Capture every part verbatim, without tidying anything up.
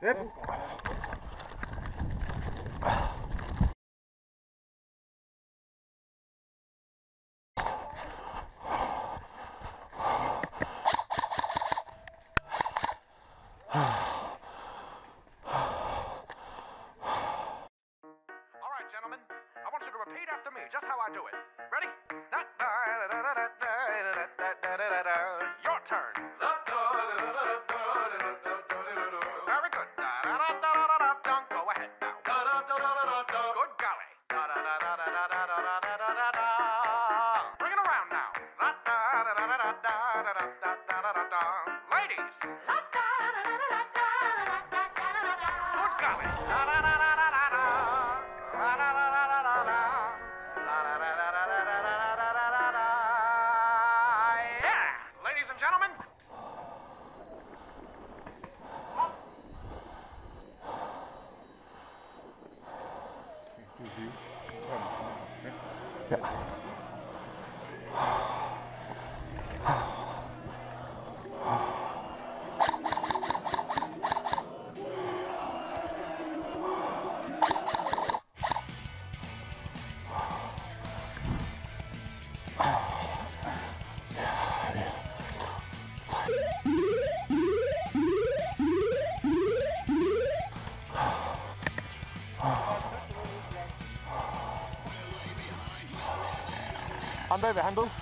Yep. Gentlemen, I want you to repeat after me just how I do it. Ready? Your turn. Very good. Go ahead now. Good golly. Bring it around now. Ladies. Good golly. Ladies and gentlemen. Han bagved, han ved.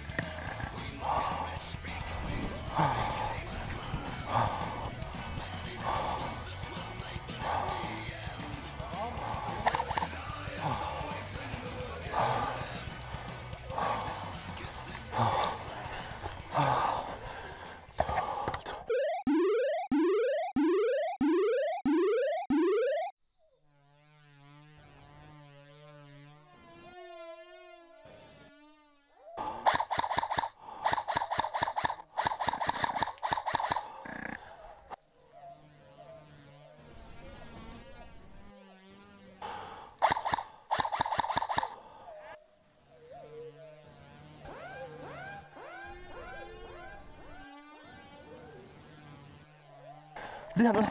Lige hernede.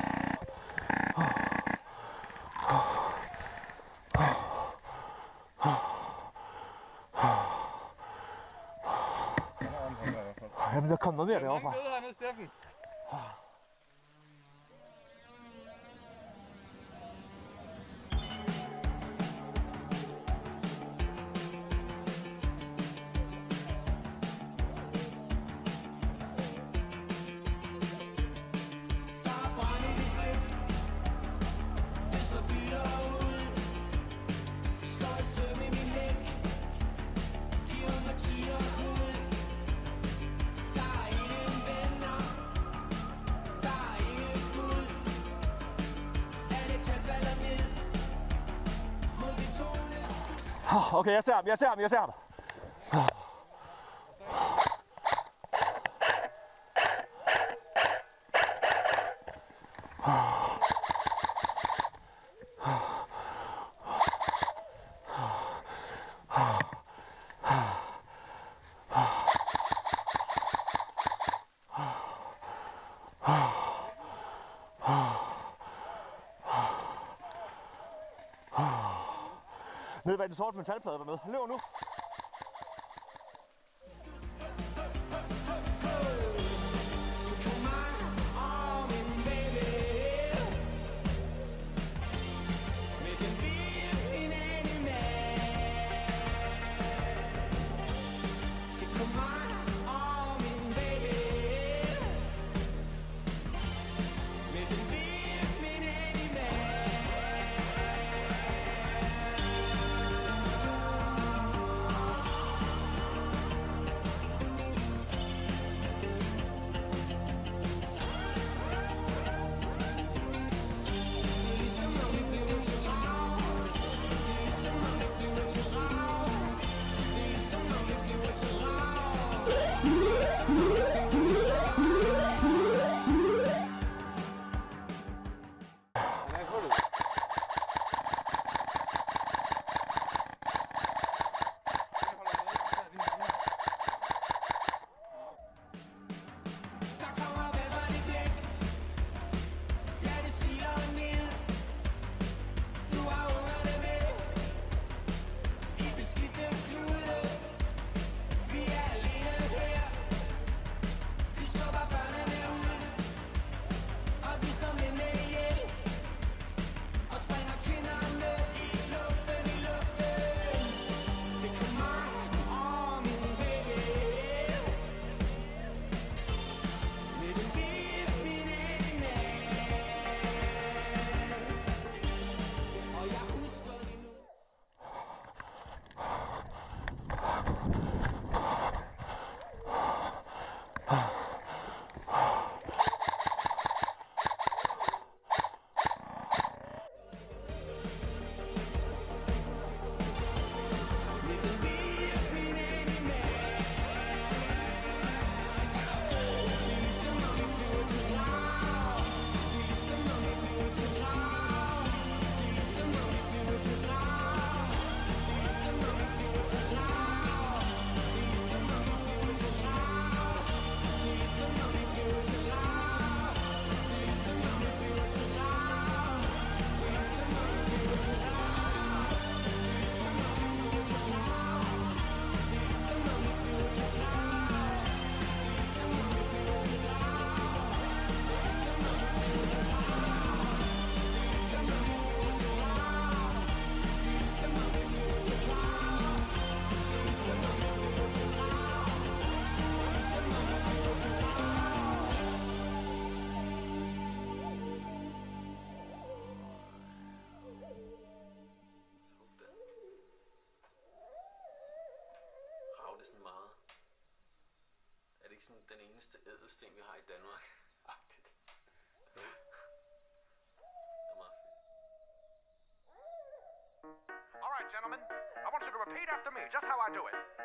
Jamen, der kom noget mere derovre fra. Jeg er hernede, Steffen. Okay, jeg ser ham, jeg ser ham, jeg ser ham. Nede ved den sorte metalplade dernede. Han løber nu. Der kommer hvem var det blik. Ja, det siger ikke sådan den eneste ædelsten, vi har i Danmark? Agtigt. Jo. Det er meget fedt. All right, gentlemen. I want you to repeat after me, just how I do it.